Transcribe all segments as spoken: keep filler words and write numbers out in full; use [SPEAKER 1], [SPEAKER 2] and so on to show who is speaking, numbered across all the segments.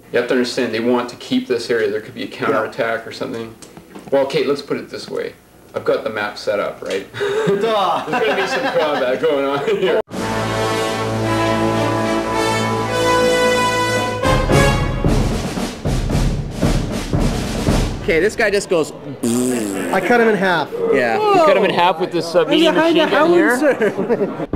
[SPEAKER 1] You have to understand, they want to keep this area. There could be a counterattack or something. Well, okay, let's put it this way. I've got the map set up, right? There's going to be some combat going on here.
[SPEAKER 2] Okay, this guy just goes.
[SPEAKER 3] I cut him in half.
[SPEAKER 2] Yeah.
[SPEAKER 1] You cut him in half with this uh, mini machine gun here.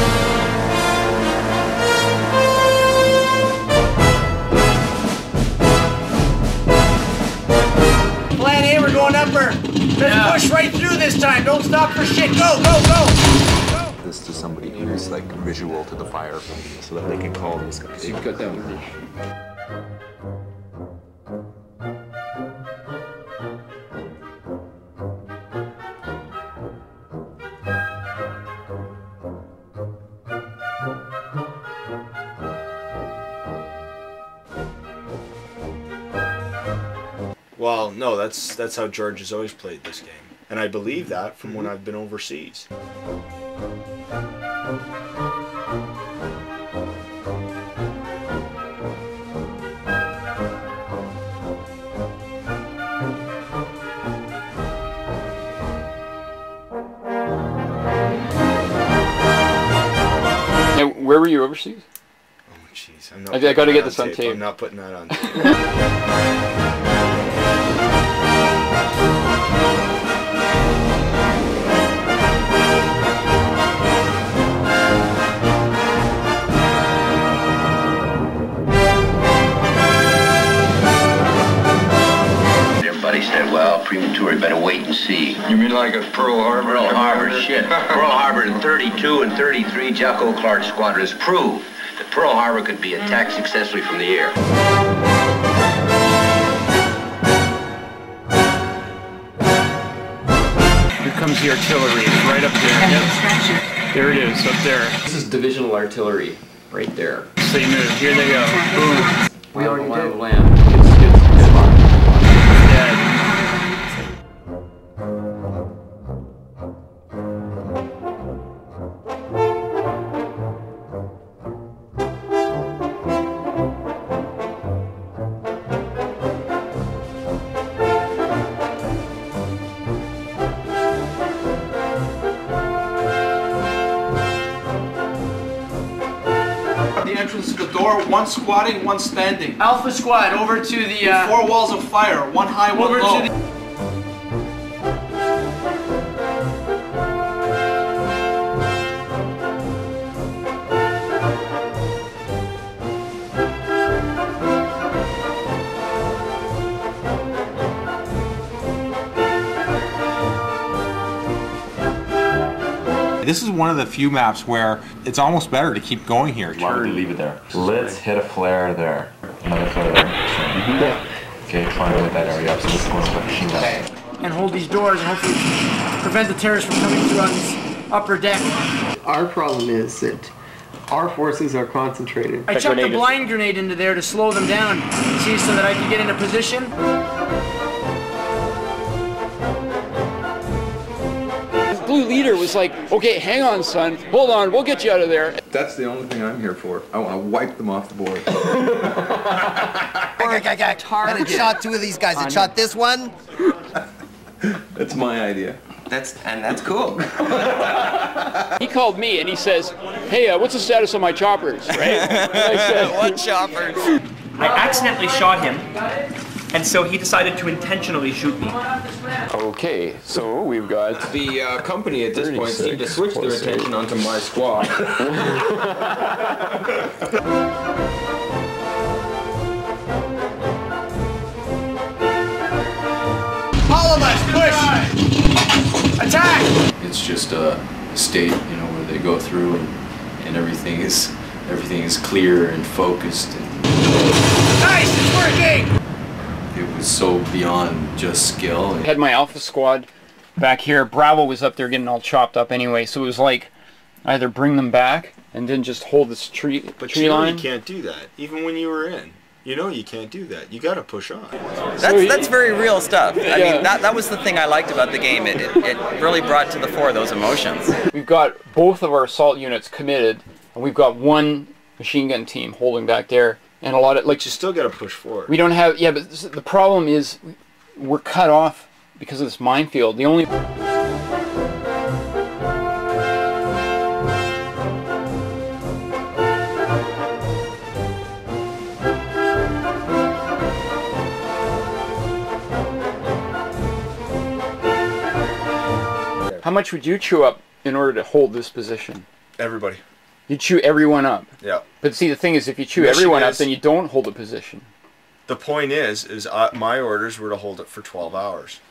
[SPEAKER 2] Plan A, we're going upper. Let's yeah. push right through this time. Don't stop for shit. Go, go, go. go.
[SPEAKER 4] This to somebody who's like visual to the fire, so that they can call this guy.
[SPEAKER 1] So you've got that one.
[SPEAKER 5] Well, no, that's that's how George has always played this game, and I believe that from when I've been overseas.
[SPEAKER 1] Hey, where were you overseas?
[SPEAKER 5] Oh, jeez, I'm not.
[SPEAKER 1] I, I got to get this on tape. tape.
[SPEAKER 5] I'm not putting that on tape.
[SPEAKER 6] Everybody said, well, premature, you better wait and see.
[SPEAKER 7] You mean like a Pearl Harbor?
[SPEAKER 6] Pearl Harbor, shit. Pearl Harbor in thirty-two and thirty-three, Jocko Clark's squadron has proved that Pearl Harbor could be attacked successfully from the air.
[SPEAKER 1] Here comes the artillery. It's right up there. Yep. There it is, up there. This is divisional artillery, right there. So you move. Here they go. Boom. We already did. Land. It's, it's, it's dead.
[SPEAKER 8] The entrance to the door, one squatting, one standing.
[SPEAKER 2] Alpha squad over to the uh,
[SPEAKER 8] four walls of fire, one high, one
[SPEAKER 2] over
[SPEAKER 8] low.
[SPEAKER 2] To the
[SPEAKER 9] This is one of the few maps where it's almost better to keep going here.
[SPEAKER 4] Why would you leave it there? Let's hit a flare there. Another flare there. Mm-hmm. Yeah. Okay, try to hit that area up so this one's put machine gun.
[SPEAKER 2] Okay. And hold these doors and hopefully prevent the terrorists from coming through on this upper deck.
[SPEAKER 3] Our problem is that our forces are concentrated.
[SPEAKER 2] I chucked a blind grenade into there to slow them down, see, so that I could get into position.
[SPEAKER 1] Blue leader was like, okay, hang on, son, hold on, we'll get you out of there.
[SPEAKER 10] That's the only thing I'm here for. I want to wipe them off the board.
[SPEAKER 11] I, I, I, I, and it shot two of these guys. It shot this one.
[SPEAKER 10] That's my idea.
[SPEAKER 11] That's and that's cool.
[SPEAKER 1] He called me and he says, hey, uh, what's the status of my choppers, right? And I said,
[SPEAKER 11] what choppers?
[SPEAKER 12] I accidentally shot him, and so he decided to intentionally shoot me.
[SPEAKER 1] Okay, so we've got...
[SPEAKER 10] The uh, company at this point seemed to switch their attention onto my squad.
[SPEAKER 2] All of us, push! Attack!
[SPEAKER 13] It's just a state, you know, where they go through and, and everything is everything is clear and focused. And
[SPEAKER 2] nice, it's working!
[SPEAKER 13] It was so beyond just skill.
[SPEAKER 1] I had my Alpha squad back here. Bravo was up there getting all chopped up anyway, so it was like either bring them back and then just hold this tree
[SPEAKER 5] but
[SPEAKER 1] tree
[SPEAKER 5] you know
[SPEAKER 1] line.
[SPEAKER 5] You can't do that, even when you were in. You know you can't do that. You got to push on.
[SPEAKER 11] That's that's very real stuff. I yeah. mean, that that was the thing I liked about the game. It, it it really brought to the fore those emotions.
[SPEAKER 1] We've got both of our assault units committed, and we've got one machine gun team holding back there. And a lot of, like...
[SPEAKER 5] You still got to push forward.
[SPEAKER 1] We don't have... Yeah, but the problem is we're cut off because of this minefield. The only... How much would you chew up in order to hold this position?
[SPEAKER 5] Everybody.
[SPEAKER 1] You chew everyone up.
[SPEAKER 5] Yeah.
[SPEAKER 1] But see, the thing is, if you chew
[SPEAKER 5] Mission
[SPEAKER 1] everyone
[SPEAKER 5] is,
[SPEAKER 1] up, then you don't hold a position.
[SPEAKER 5] The point is, is uh, my orders were to hold it for twelve hours.